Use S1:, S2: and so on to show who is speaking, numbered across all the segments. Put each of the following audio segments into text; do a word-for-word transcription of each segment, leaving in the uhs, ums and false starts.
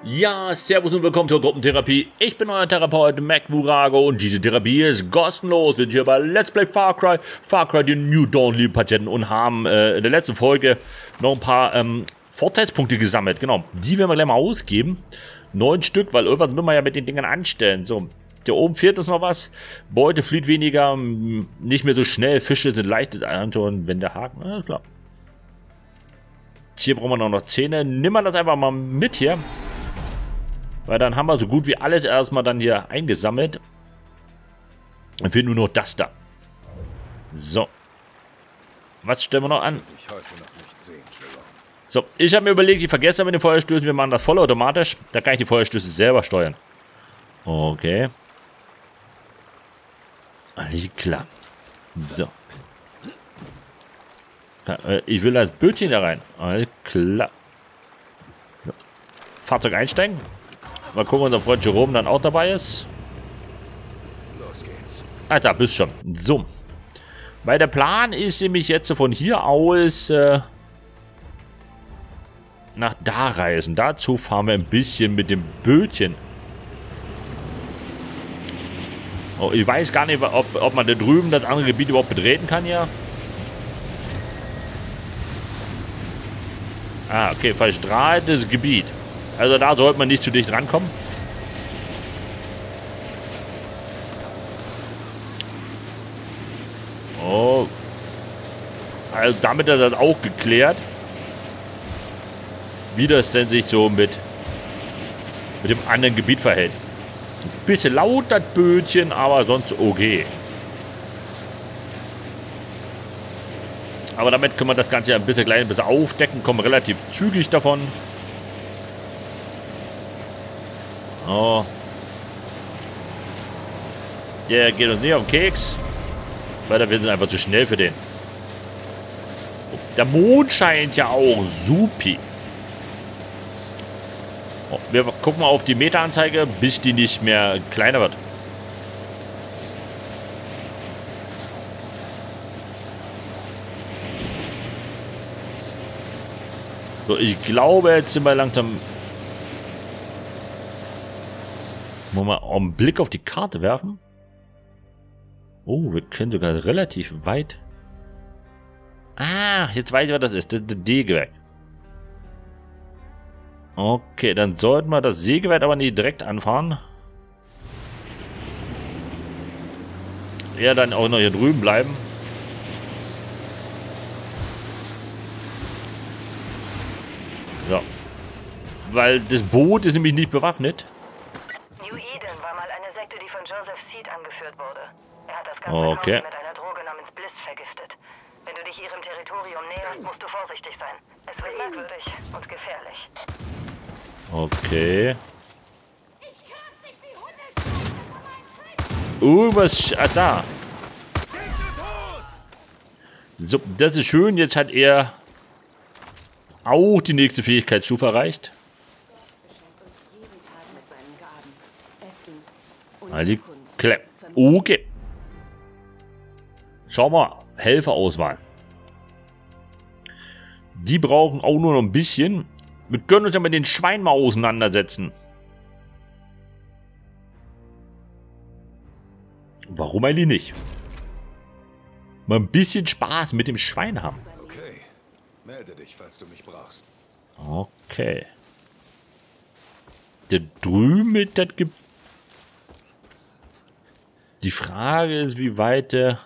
S1: Ja, servus und willkommen zur Gruppentherapie. Ich bin euer Therapeut MacWurago und diese Therapie ist kostenlos. Wir sind hier bei Let's Play Far Cry, Far Cry die New Dawn, liebe Patienten, und haben äh, in der letzten Folge noch ein paar ähm, Vorteilspunkte gesammelt. Genau, die werden wir gleich mal ausgeben. Neun Stück, weil irgendwas müssen wir ja mit den Dingern anstellen. So, hier oben fehlt uns noch was. Beute flieht weniger, nicht mehr so schnell. Fische sind leicht und wenn der Haken, na klar. Hier brauchen wir noch Zähne. Nimm mal das einfach mal mit hier. Weil dann haben wir so gut wie alles erstmal dann hier eingesammelt. Dann fehlt nur noch das da. So. Was stellen wir noch an? So, ich habe mir überlegt, ich vergesse mit den Feuerstößen, wir machen das vollautomatisch. Da kann ich die Feuerstöße selber steuern. Okay. Alles klar. So. Ich will das Bötchen da rein. Alles klar. So. Fahrzeug einsteigen. Mal gucken, ob unser Freund Jerome dann auch dabei ist.
S2: Los geht's.
S1: Ah, da bist schon. So. Weil der Plan ist nämlich jetzt von hier aus äh, nach da reisen. Dazu fahren wir ein bisschen mit dem Bötchen. Oh, ich weiß gar nicht, ob, ob man da drüben das andere Gebiet überhaupt betreten kann, ja. Ah, okay, verstrahltes Gebiet. Also da sollte man nicht zu dicht rankommen. Oh. Also damit ist das auch geklärt. Wie das denn sich so mit, mit dem anderen Gebiet verhält. Ein bisschen laut das Bötchen, aber sonst okay. Aber damit können wir das Ganze ja ein bisschen gleich ein bisschen aufdecken. Kommen relativ zügig davon. Oh. Der geht uns nicht auf den Keks. Weil wir sind einfach zu schnell für den. Der Mond scheint ja auch supi. Oh, wir gucken mal auf die Meteranzeige, bis die nicht mehr kleiner wird. So, ich glaube, jetzt sind wir langsam... Wollen wir mal einen Blick auf die Karte werfen? Oh, wir können sogar relativ weit... Ah, jetzt weiß ich, was das ist. Das ist das D-Gewehr. Okay, dann sollten wir das Sägewerk aber nicht direkt anfahren. Ja, dann auch noch hier drüben bleiben. So. Weil das Boot ist nämlich nicht bewaffnet.
S3: New Eden war mal eine Sekte, die von Joseph Seed angeführt wurde. Er hat das ganze
S1: Okay.
S3: Haus mit einer Droge namens Bliss vergiftet. Wenn du dich ihrem Territorium näherst, musst du vorsichtig sein. Es wird merkwürdig und gefährlich.
S1: Okay. Uh, was... Ah, da. So, das ist schön. Jetzt hat er auch die nächste Fähigkeitsstufe erreicht. Ali Klepp. Okay. Schau mal. Helferauswahl. Die brauchen auch nur noch ein bisschen. Wir können uns ja mit den Schweinen mal auseinandersetzen. Warum eigentlich nicht? Mal ein bisschen Spaß mit dem Schwein haben.
S2: Okay. Melde dich, falls du mich brauchst.
S1: Okay. Da drüben, das gibt... Die Frage ist, wie weit äh,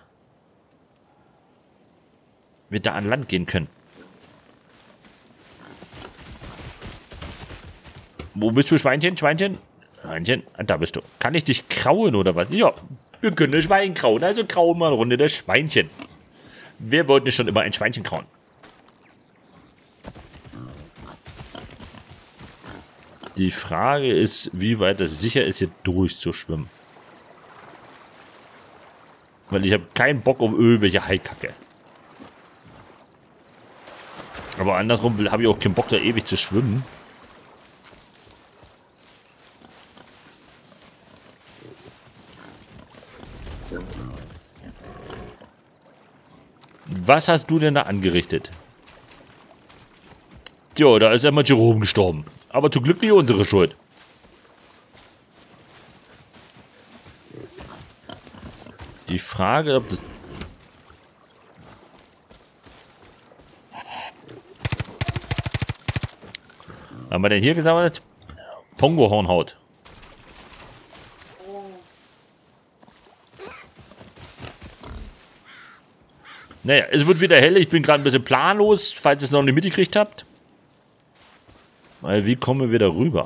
S1: wir da an Land gehen können. Wo bist du, Schweinchen? Schweinchen? Schweinchen? Da bist du. Kann ich dich krauen oder was? Ja, wir können das Schwein krauen. Also krauen wir eine Runde das Schweinchen. Wer wollte schon immer ein Schweinchen krauen? Die Frage ist, wie weit es sicher ist, hier durchzuschwimmen. Weil ich habe keinen Bock auf irgendwelche Haikacke. Aber andersrum habe ich auch keinen Bock, da ewig zu schwimmen. Was hast du denn da angerichtet? Tja, da ist einmal Jerome gestorben. Aber zum Glück nicht unsere Schuld. Die Frage, ob das... Was haben wir denn hier gesammelt? Pongo-Hornhaut. Naja, es wird wieder hell. Ich bin gerade ein bisschen planlos, falls ihr es noch nicht mitgekriegt habt. Weil, wie kommen wir da rüber?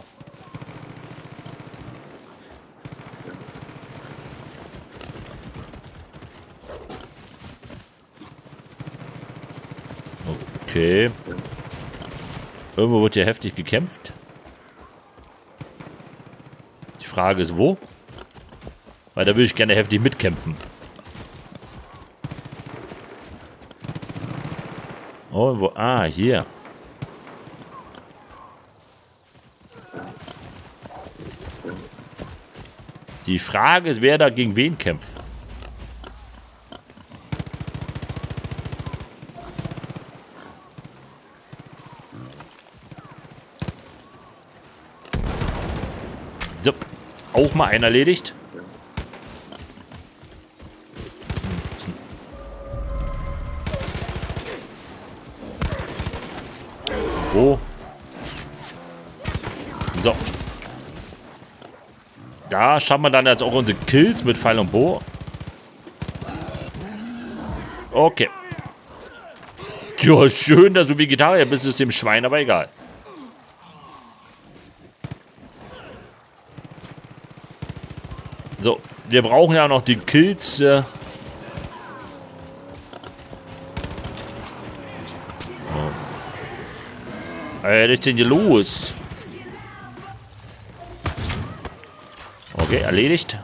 S1: Okay. Irgendwo wird hier heftig gekämpft. Die Frage ist, wo? Weil da würde ich gerne heftig mitkämpfen. Oh, wo? Ah, hier. Die Frage ist, wer da gegen wen kämpft. So, auch mal einen erledigt. Wo? So. Da schaffen wir dann jetzt auch unsere Kills mit Pfeil und Bow. Okay. Ja, schön, dass du Vegetarier bist, ist dem Schwein aber egal. So, wir brauchen ja noch die Kills. Äh Was ist denn hier los? Okay, erledigt.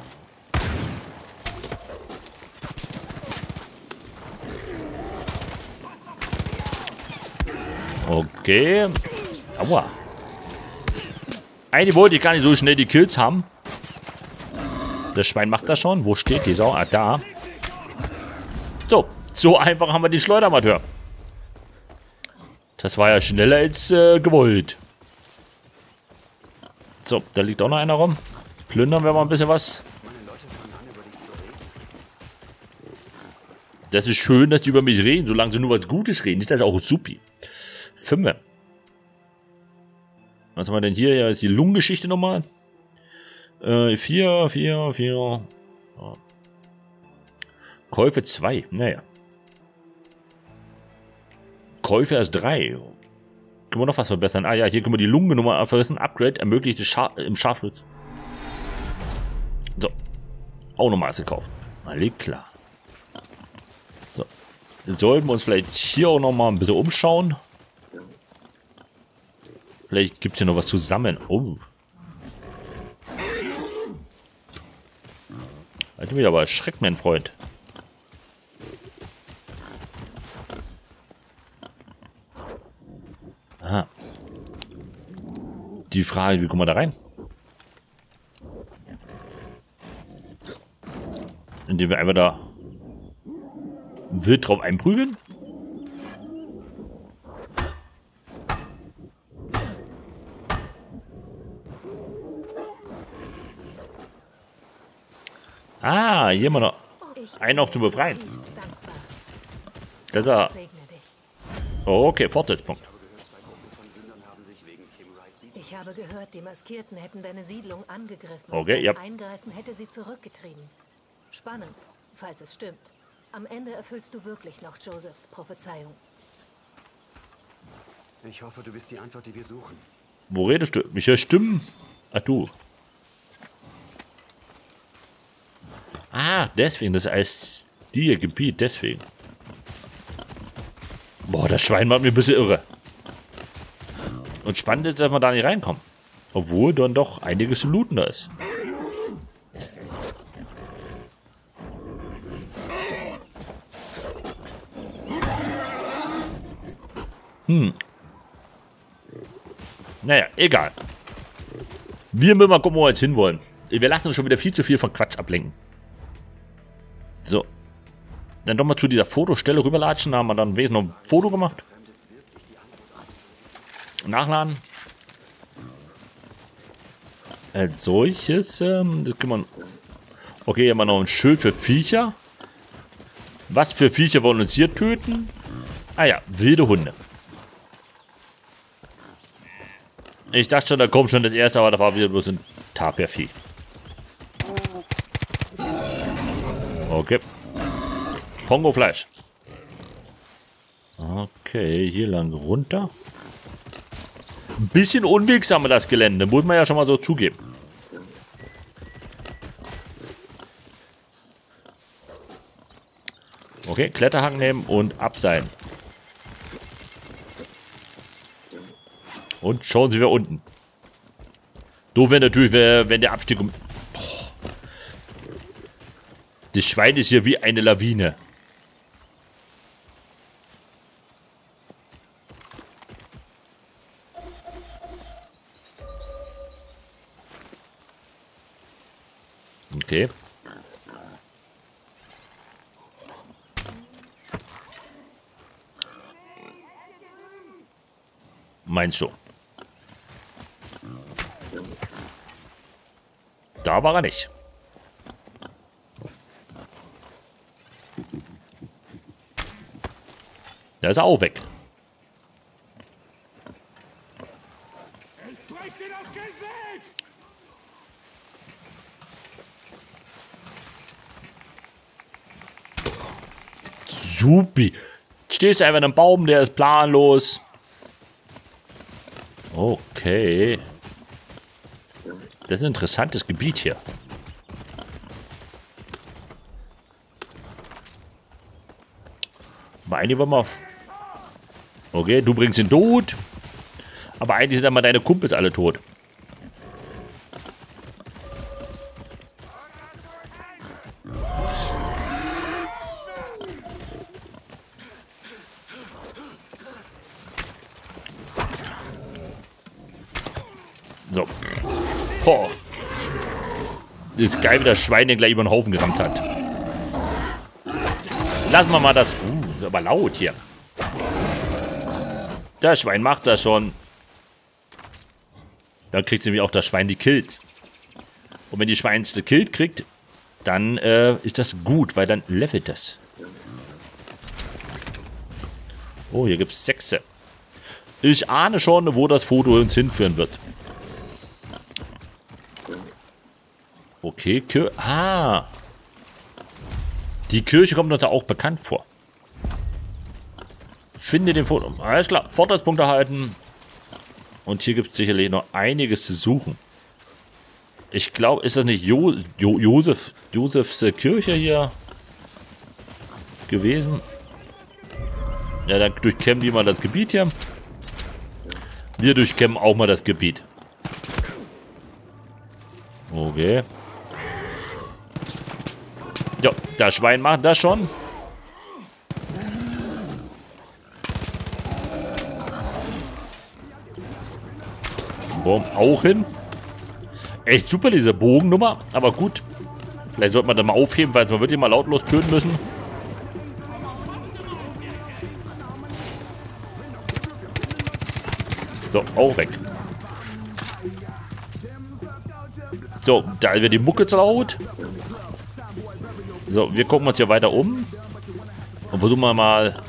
S1: Okay. Aua. Eigentlich wollte ich gar nicht so schnell die Kills haben. Das Schwein macht das schon. Wo steht die Sau? Ah, da. So, so einfach haben wir den Schleuderamateur. Das war ja schneller als äh, gewollt. So, da liegt auch noch einer rum. Plündern wir mal ein bisschen was. Das ist schön, dass die über mich reden, solange sie nur was Gutes reden. Ist das auch supi. Fünfe. Was haben wir denn hier? Ja, ist die Lungengeschichte nochmal. Äh, vier, vier, vier. Ja. Käufe zwei. Naja. Käufe erst drei. Können wir noch was verbessern? Ah ja, hier können wir die Lungennummer verbessern. Upgrade ermöglicht Schar im Scharfschutz. So. Auch nochmal gekauft. Alles klar. So. Sollten wir uns vielleicht hier auch nochmal ein bisschen umschauen. Vielleicht gibt es hier noch was zusammen. Oh. Halt mich aber erschreckt, mein Freund. Aha. Die Frage, wie kommen wir da rein? Indem wir einfach da wild drauf einprügeln? Ah, hier haben wir noch einen noch zu befreien. Das ist er. Oh, okay, Fortsetzpunkt.
S3: Ich habe gehört, die Maskierten hätten deine Siedlung angegriffen.
S1: Okay, ja.
S3: Eingreifen hätte sie zurückgetrieben. Spannend, falls es stimmt. Am Ende erfüllst du wirklich noch Josephs Prophezeiung.
S4: Ich hoffe, du bist die Antwort, die wir suchen.
S1: Wo redest du? Ich höre Stimmen. Ach du. Ah, deswegen. Das ist als dir Gebiet. Deswegen. Boah, das Schwein macht mir ein bisschen irre. Und spannend ist, dass wir da nicht reinkommen. Obwohl dann doch einiges zu looten da ist. Hm. Naja, egal. Wir müssen mal gucken, wo wir jetzt hinwollen. Wir lassen uns schon wieder viel zu viel von Quatsch ablenken. So. Dann doch mal zu dieser Fotostelle rüberlatschen. Da haben wir dann wesentlich noch ein Foto gemacht. Nachladen. Als solches, ähm, das kann man... Okay, hier haben wir noch ein Schild für Viecher. Was für Viecher wollen uns hier töten? Ah ja, wilde Hunde. Ich dachte schon, da kommt schon das erste, aber da war wieder bloß ein Tapirvieh. Okay. Pongo-Fleisch. Okay, hier lang runter. Ein bisschen unwegsamer das Gelände, muss man ja schon mal so zugeben. Okay, Kletterhang nehmen und abseilen. Und schauen Sie, wir unten. Doof wäre natürlich, wenn der Abstieg um... Das Schwein ist hier wie eine Lawine. Okay. Meinst du? Da war er nicht. Da ist er auch weg. Supi. Stehst einfach in einem Baum, der ist planlos. Okay. Das ist ein interessantes Gebiet hier. Aber eigentlich wollen wir... Okay, du bringst ihn tot. Aber eigentlich sind aber deine Kumpels alle tot. So. Boah. Das ist geil, wie das Schwein den gleich über den Haufen gerammt hat. Lassen wir mal das... Uh, ist aber laut hier. Das Schwein macht das schon. Dann kriegt nämlich auch das Schwein die Kills. Und wenn die Schwein die Kills kriegt, dann äh, ist das gut, weil dann levelt das. Oh, hier gibt es Sechse. Ich ahne schon, wo das Foto uns hinführen wird. Okay, Kirche. Ah. Die Kirche kommt uns da auch bekannt vor. Finde den Foto. Alles klar, Vorteilspunkt erhalten. Und hier gibt es sicherlich noch einiges zu suchen. Ich glaube, ist das nicht jo jo Josef, Josefs Kirche hier gewesen? Ja, dann durchkämmen die mal das Gebiet hier. Wir durchkämmen auch mal das Gebiet. Okay. Ja, das Schwein macht das schon. Boom, auch hin. Echt super, diese Bogennummer. Aber gut. Vielleicht sollte man das mal aufheben, weil wir wirklich mal lautlos töten müssen. So, auch weg. So, da wird die Mucke zu laut. So, wir gucken uns hier weiter um. Und versuchen wir mal...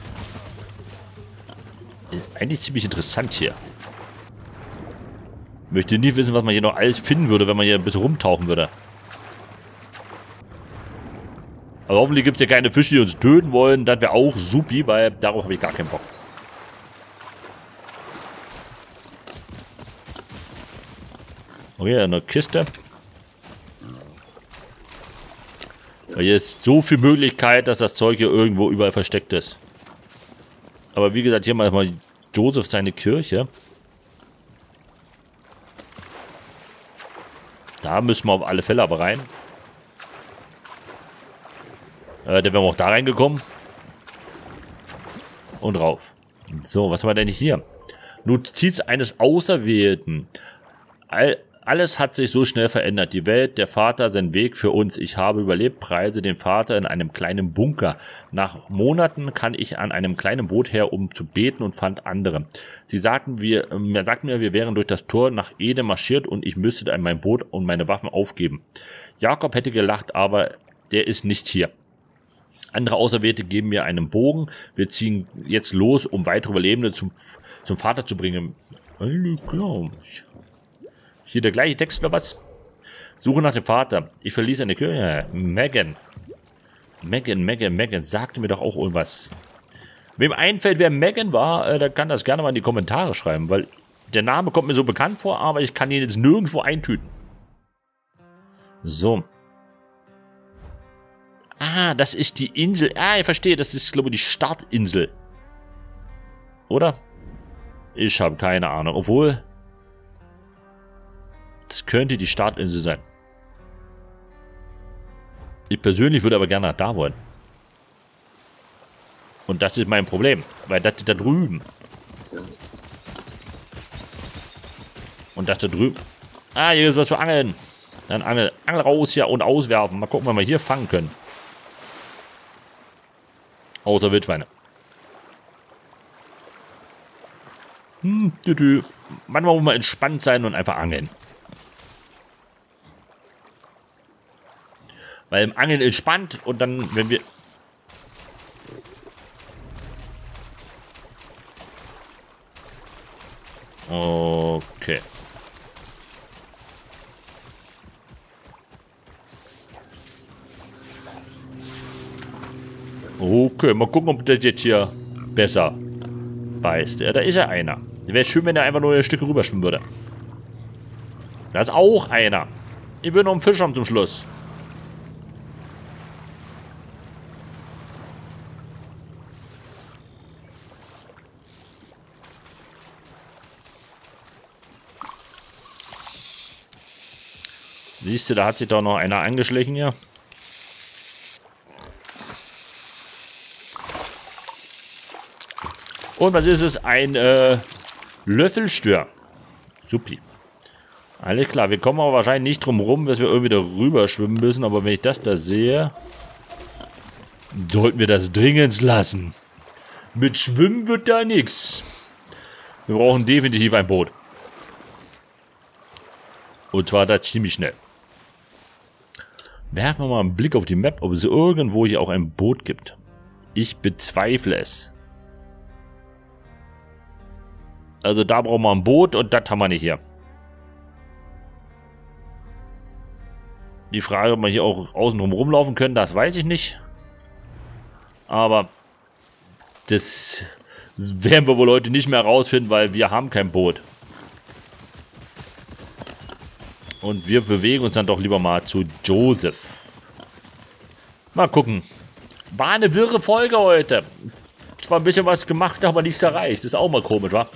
S1: Eigentlich ziemlich interessant hier. Möchte nie wissen, was man hier noch alles finden würde, wenn man hier ein bisschen rumtauchen würde. Aber hoffentlich gibt es ja keine Fische, die uns töten wollen. Das wäre auch supi, weil darauf habe ich gar keinen Bock. Okay, eine Kiste. Hier ist so viel Möglichkeit, dass das Zeug hier irgendwo überall versteckt ist. Aber wie gesagt, hier mal Josef seine Kirche. Da müssen wir auf alle Fälle aber rein. Äh, dann wären wir auch da reingekommen. Und rauf. So, was haben wir denn hier? Notiz eines Auserwählten. Al Alles hat sich so schnell verändert. Die Welt, der Vater, sein Weg für uns. Ich habe überlebt, preise den Vater in einem kleinen Bunker. Nach Monaten kann ich an einem kleinen Boot her, um zu beten, und fand andere. Sie sagten, wir, äh, sagten mir, wir wären durch das Tor nach Ede marschiert und ich müsste mein Boot und meine Waffen aufgeben. Jakob hätte gelacht, aber der ist nicht hier. Andere Auserwählte geben mir einen Bogen. Wir ziehen jetzt los, um weitere Überlebende zum, zum Vater zu bringen. Klar. Hier der gleiche Text oder was? Suche nach dem Vater. Ich verließ eine Kirche. Megan. Megan, Megan, Megan. Sagte mir doch auch irgendwas. Wem einfällt, wer Megan war, äh, der kann das gerne mal in die Kommentare schreiben, weil der Name kommt mir so bekannt vor, aber ich kann ihn jetzt nirgendwo eintüten. So. Ah, das ist die Insel. Ah, ich verstehe. Das ist, glaube ich, die Startinsel. Oder? Ich habe keine Ahnung. Obwohl... Das könnte die Startinsel sein. Ich persönlich würde aber gerne nach da wollen. Und das ist mein Problem. Weil das ist da drüben. Und das da drüben. Ah, hier ist was zu angeln. Dann Angel, Angel raus hier und auswerfen. Mal gucken, ob wir hier fangen können. Außer Wildschweine. Hm, tü -tü. Manchmal muss man entspannt sein und einfach angeln. Weil im Angeln entspannt und dann, wenn wir... Okay. Okay, mal gucken, ob das jetzt hier besser beißt. Ja, da ist ja einer. Wäre schön, wenn er einfach nur ein Stück rüberschwimmen würde. Da ist auch einer. Ich will noch einen Fisch haben zum Schluss. Siehst du, da hat sich doch noch einer angeschlichen hier. Und was ist es? Ein äh, Löffelstör. Supi. Alles klar, wir kommen aber wahrscheinlich nicht drum rum, dass wir irgendwie darüber schwimmen müssen. Aber wenn ich das da sehe, sollten wir das dringend lassen. Mit Schwimmen wird da nichts. Wir brauchen definitiv ein Boot. Und zwar das ziemlich schnell. Werfen wir mal einen Blick auf die Map, ob es irgendwo hier auch ein Boot gibt. Ich bezweifle es. Also da brauchen wir ein Boot und das haben wir nicht hier. Die Frage, ob wir hier auch außen drum rumlaufen können, das weiß ich nicht. Aber das werden wir wohl heute nicht mehr herausfinden, weil wir haben kein Boot. Und wir bewegen uns dann doch lieber mal zu Joseph. Mal gucken. War eine wirre Folge heute. Zwar ein bisschen was gemacht, aber nichts erreicht. Das ist auch mal komisch, wa?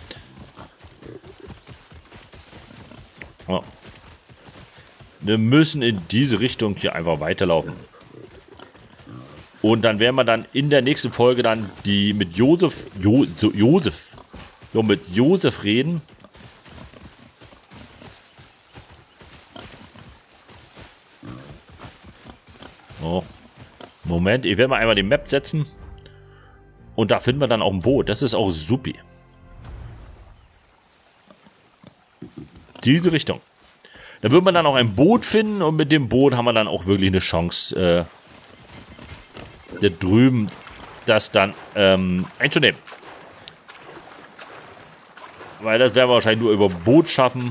S1: Ja. Wir müssen in diese Richtung hier einfach weiterlaufen. Und dann werden wir dann in der nächsten Folge dann die mit Joseph, jo, so, Joseph, so mit Joseph reden. Oh. Moment, ich werde mal einmal die Map setzen. Und da finden wir dann auch ein Boot. Das ist auch supi. Diese Richtung. Da wird man dann auch ein Boot finden und mit dem Boot haben wir dann auch wirklich eine Chance, äh, da drüben das dann ähm, einzunehmen. Weil das werden wir wahrscheinlich nur über Boot schaffen.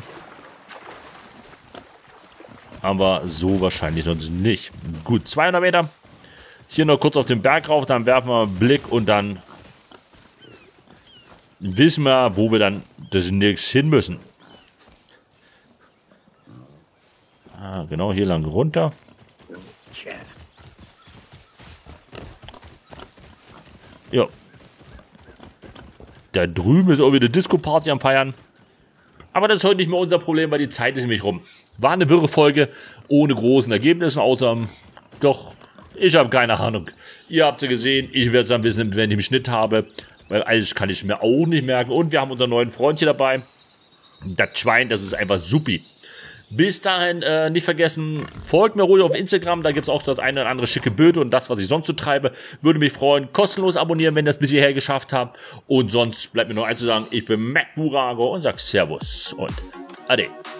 S1: Aber so wahrscheinlich sonst nicht. Gut, zweihundert Meter. Hier noch kurz auf den Berg rauf, dann werfen wir einen Blick und dann wissen wir, wo wir dann das nächste hin müssen. Ah, genau, hier lang runter. Ja. Da drüben ist auch wieder Disco-Party am Feiern. Aber das ist heute nicht mehr unser Problem, weil die Zeit ist nämlich rum. War eine wirre Folge, ohne großen Ergebnissen, außer, doch, ich habe keine Ahnung. Ihr habt sie gesehen, ich werde es dann wissen, wenn ich den Schnitt habe, weil alles kann ich mir auch nicht merken. Und wir haben unseren neuen Freund hier dabei. Das Schwein, das ist einfach supi. Bis dahin äh, nicht vergessen, folgt mir ruhig auf Instagram, da gibt es auch das eine oder andere schicke Bild und das, was ich sonst so treibe. Würde mich freuen, kostenlos abonnieren, wenn ihr das bis hierher geschafft habt. Und sonst bleibt mir nur eins zu sagen, ich bin MacBurago und sag Servus und Ade.